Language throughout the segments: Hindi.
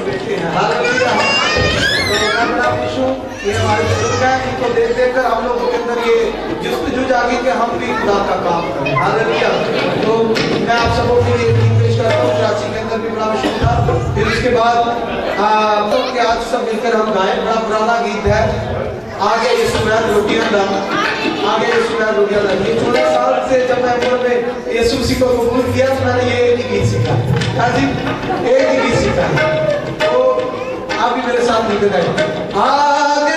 बेटे हैं। हालेलुया। तो मैं बड़ा खुश हूँ कि हमारे बुजुर्ग हैं, इनको देख देख कर हम लोगों के अंदर ये जुस्तजू जागी कि हम भी खुदा का काम करें। हालेलुया। तो मैं आप सबको के लिए गीत पेश करता हूँ, कराची के अंदर भी बड़ा मशहूर था। फिर उसके बाद कि आज सब मिलकर हम गाएं, बड़ा पुराना गीत है, आगे यीशु मैं रोटियां दा, आगे यीशु मैं रोटियां दा। ये 14 साल से जब मैं उम्र में यीशु मसीह को कबूल किया तो मैंने ये एक ही गीत सीखा। हाँ जी, एक ही गीत सीखा। तो आप भी मेरे साथ मिलकर गाएं। आगे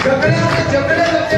जकड़े